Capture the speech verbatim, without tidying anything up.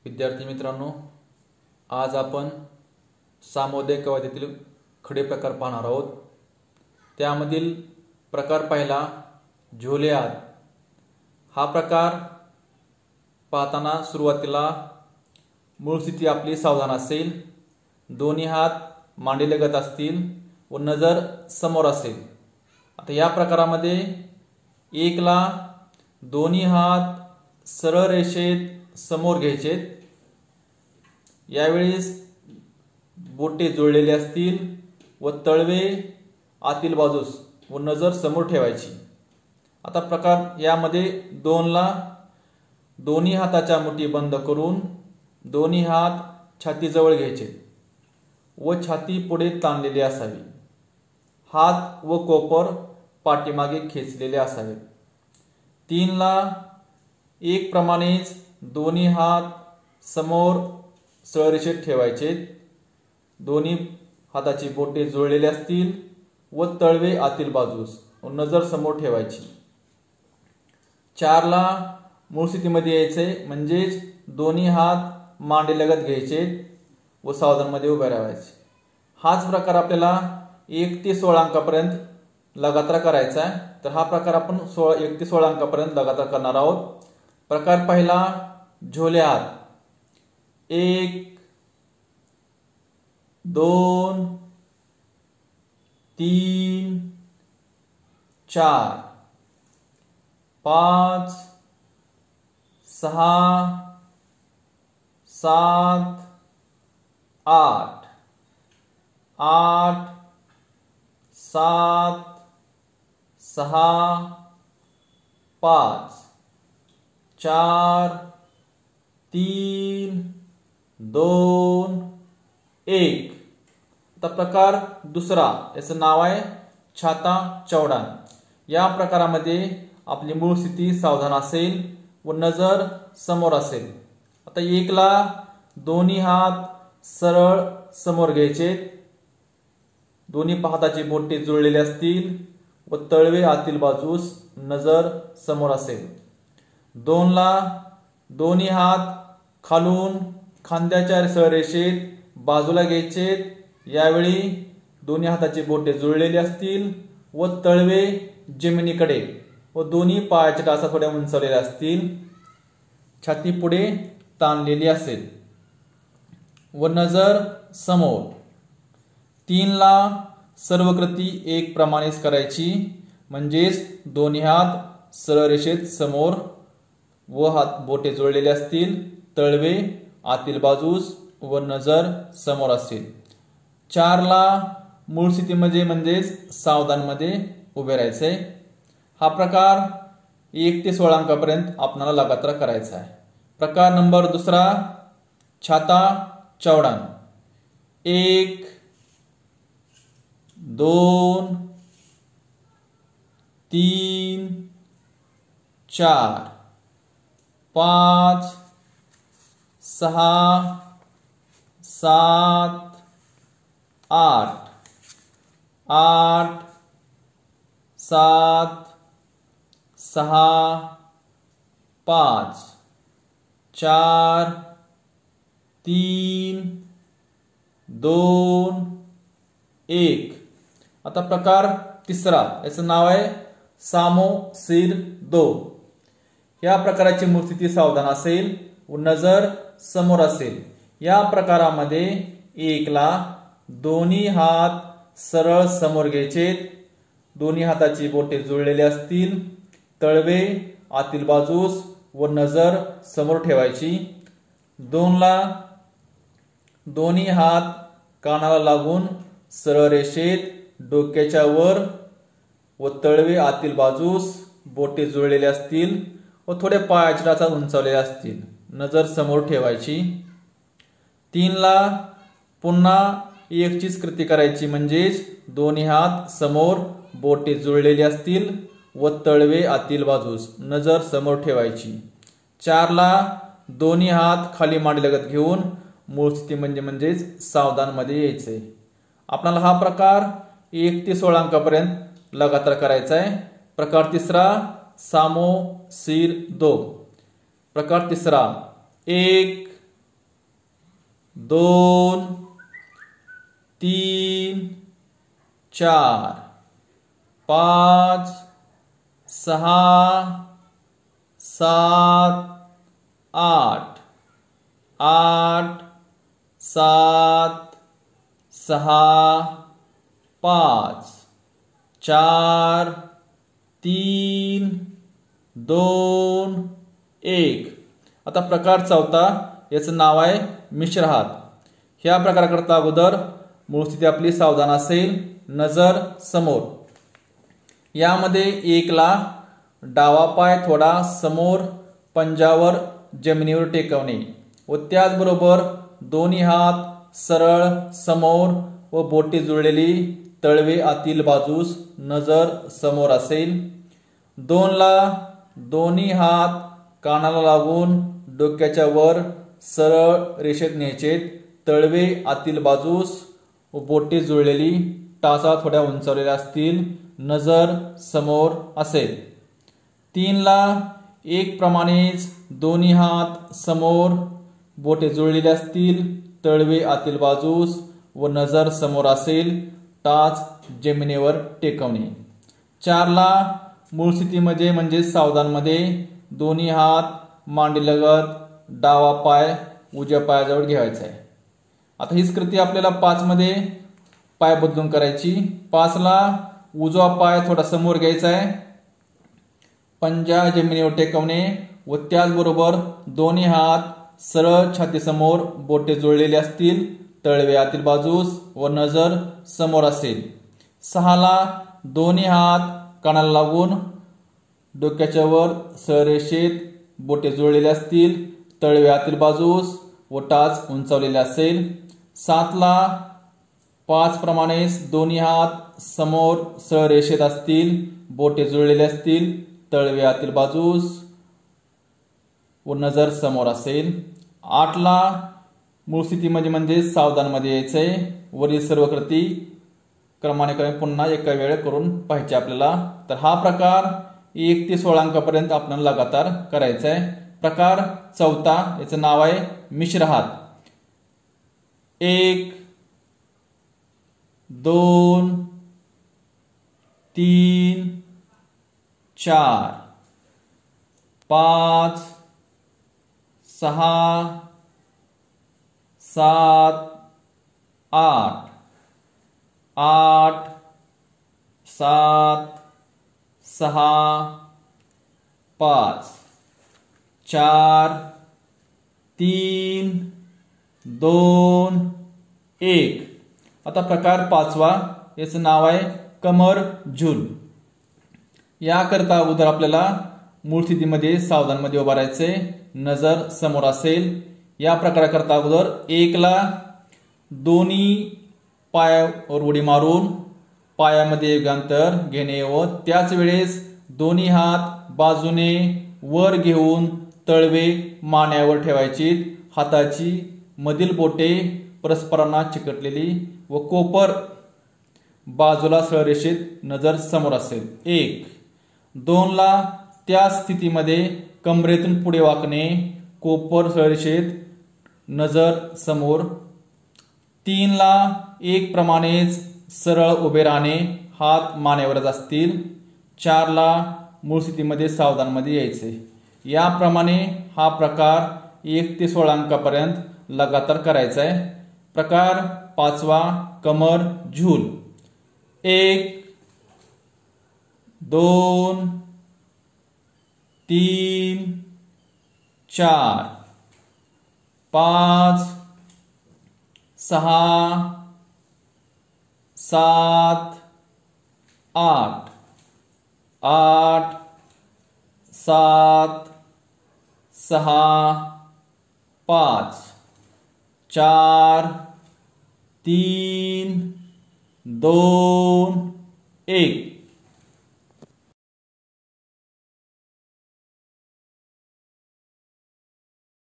विद्यार्थी मित्रांनो, आज आपण सामोदय कवायतीतील खडे प्रकार पाहणार आहोत। त्यामधील प्रकार पहिला झोले हात। हा प्रकार पाहताना सुरुवातीला मूळ स्थिती आपली सावधान असेल, दोन्ही हात मांडीलगत असतील व नजर समोर असेल। आता या प्रकारामध्ये एकला दोन्ही हात सरळ रेषेत समोर घ्यायचे। यावेळेस बोटे जोडलेले असतील व तळवे आतील बाजूस व नजर समोर ठेवायची। आता प्रकार यामध्ये दोनला दोन्ही हाताच्या मुठी बंद करून दोन्ही हात छातीजवळ घ्यायचे व छाती पुढे ताणलेली असावी। हात व कोपर पाठीमागे खेचलेले असावेत। तीनला एक प्रमाणेच दोन्ही हात समोर सरळ रेषेत ठेवायचे। दोन्ही हाताची बोटे जोडलेली असतील व तळवे आतील बाजूस व नजर समोर ठेवायची। चारला मूळ स्थितीमध्ये यायचे, म्हणजेच दोन्ही हात मांडीलगत घ्यायचे व सावधान मध्ये उभे राहायचे। हाच प्रकार आपल्याला एक ते सोळा अंकापर्यंत लगातार करायचा आहे। तर हा प्रकार आपण सोळा एक ते सोळा अंकापर्यंत लगातार करणार आहोत। प्रकार पहिला झोले हात। एक, दोन, तीन, चार, पाच, सहा, सात, आठ, आठ, सात, सहा, पाच, चार, तीन, दोन, एक। आता प्रकार दुसरा, याचं नाव आहे छाता चौडान। या प्रकारामध्ये आपली मूळ स्थिती सावधान असेल व नजर समोर असेल। आता एकला दोन्ही हात सरळ समोर घ्यायचे, दोन्ही हाताची बोटे जुळलेली असतील व तळवे आतील बाजूस नजर समोर असेल। दोनला दोन्ही हात खालून खांद्याच्या सरळ रेषेत बाजूला घ्यायचे। यावेळी दोन्ही हाताची बोटे जुळलेली असतील व तळवे जमिनीकडे व दोन्ही पायाच्या टाचा थोड्या उंचावलेल्या असतील। छाती पुढे ताणलेली असेल व नजर समोर। तीनला सर्व कृती एक प्रमाणेच करायची, म्हणजेच दोन्ही हात सरळ रेषेत समोर व हात बोटे जोडलेले असतील, तळवे आतील बाजूस व नजर समोर असेल। चारला मूळ स्थितीमध्ये म्हणजेच सावधान मध्ये उभे राहायचे। हा प्रकार एक ते सोळा अंकापर्यंत आपल्याला लगातार करायचा आहे। प्रकार नंबर दुसरा छाता चौडान। एक, दोन, तीन, चार, पाच, सहा, सात, आठ, आठ, सात, सहा, पाच, चार, तीन, दोन, एक। आता प्रकार तिसरा, याचं नाव आहे सामो सिर दो। या प्रकाराची मूळ स्थिती सावधान असेल व नजर समोर असेल। या प्रकारामध्ये एकला दोन्ही हात सरळ समोर घ्यायचे, दोन्ही हाताची बोटे जुळलेली असतील, तळवे आतील बाजूस व नजर समोर ठेवायची। दोनला दोन्ही हात कानाला लागून सरळ रेषेत डोक्याच्या वर व तळवे आतील बाजूस बोटे जुळलेले असतील व थोडे पायाच्या टाचा उंचावलेले असतील, नजर समोर ठेवायची। तीनला पुन्हा एकचीच कृती करायची, म्हणजेच दोन्ही हात समोर बोटे जुळलेली असतील व तळवे आतील बाजूस नजर समोर ठेवायची। चारला दोन्ही हात खाली मांडीलगत घेऊन मूळ स्थिती म्हणजे म्हणजेच सावधान मध्ये यायचे। आपल्याला हा प्रकार एक ते सोळा अंकापर्यंत लगातार करायचा आहे। प्रकार तिसरा सामो सिर दो। प्रकार तिसरा एक, दोन, तीन, चार, पाच, सहा, सात, आठ, आठ, सात, सहा, पाच, चार, तीन, दोन, एक. आता प्रकार चौथा, याचं नाव आहे मिश्र हात. ह्या प्रकाराकरता अगोदर मूळ स्थिती आपली सावधान असेल, नजर समोर. यामध्ये एकला डावा पाय थोडा समोर पंजावर जमिनीवर टेकवणे व त्याचबरोबर दोन्ही हात सरळ समोर व बोटे जुळलेली तळवे आतील बाजूस नजर समोर असेल. दोनला दोन्ही हात कानाला लागून डोक्याच्या वर सरळ रेषेत न्यायचे, तळवे आतील बाजूस व बोटे जुळलेली टाचा थोड्या उंचावलेल्या असतील, नजर समोर असेल. तीनला एक प्रमाणेच दोन्ही हात समोर, बोटे जुळलेले असतील, तळवे आतील बाजूस व नजर समोर असेल, टाच जमिनीवर टेकवणे. चारला मूळ स्थितीमध्ये म्हणजे सावधानमध्ये दोन्ही हात मांडीलगत डावा पाय उजव्या पायाजवळ घ्यायचा आहे. आता हीच कृती आपल्याला पाच मध्ये पाय बदलून करायची. पाचला उजवा पाय थोडा समोर घ्यायचा आहे, पंजा जमिनीवर टेकवणे व त्याचबरोबर दोन्ही हात सरळ छातीसमोर, बोटे जुळलेले असतील, तळवे आतील बाजूस व नजर समोर असेल. सहाला दोन्ही हात कानाला लागून डोक्याच्या वर सरळ रेषेत, बोटे जुळलेले असतील, तळवे आतील बाजूस व टाच उंचावलेले असेल. सातला पाच प्रमाणेच दोन्ही हात समोर सरळ रेषेत असतील, बोटे जुळलेले असतील, तळवे आतील बाजूस व नजर समोर असेल. आठला मूळ स्थितीमध्ये म्हणजे सावधानमध्ये यायचंय. वरील सर्व कृती क्रमाने क्रमे पुन्हा एका वेळे करून पाहिजे आपल्याला. तर हा प्रकार एक ते सोळा अंकापर्यंत आपण लगातार करायचा आहे. प्रकार चौथा, याचं नाव आहे मिश्र हात. एक, दोन, तीन, चार, पाच, सहा, सात, आठ, आठ, सात, सहा, पाच, चार, तीन, दोन, एक. आता प्रकार पाचवा, याचं नाव आहे कमर झूल. याकरता अगोदर आपल्याला मूळ स्थितीमध्ये सावधानमध्ये उभा राहायचे, नजर समोर असेल. या प्रकाराकरता अगोदर एकला दोन्ही पायावर उडी मारून पायामध्ये एक अंतर घेणे व त्याच वेळेस दोन्ही हात बाजूने वर घेऊन तळवे मानेवर ठेवायची. हाताची मधील बोटे परस्परांना चिकटलेली व कोपर बाजूला सरळ रेषेत, नजर समोर असेल. एक. दोनला त्या स्थितीमध्ये कमरेतून पुढे वाकणे, कोपर सरळ रेषेत, नजर समोर. तीनला एक प्रमाणेच सरळ उभे राहणे, हात मानेवरच असतील. चारला मूळ स्थितीमध्ये सावधानमध्ये यायचे. याप्रमाणे हा प्रकार एक ते सोळा अंकापर्यंत लगातार करायचा आहे. प्रकार पाचवा, कमर झूल. एक, दोन, तीन, चार, पाच, सहा, सात, आठ, आठ, सात, सहा, पाच, चार, तीन, दोन, एक.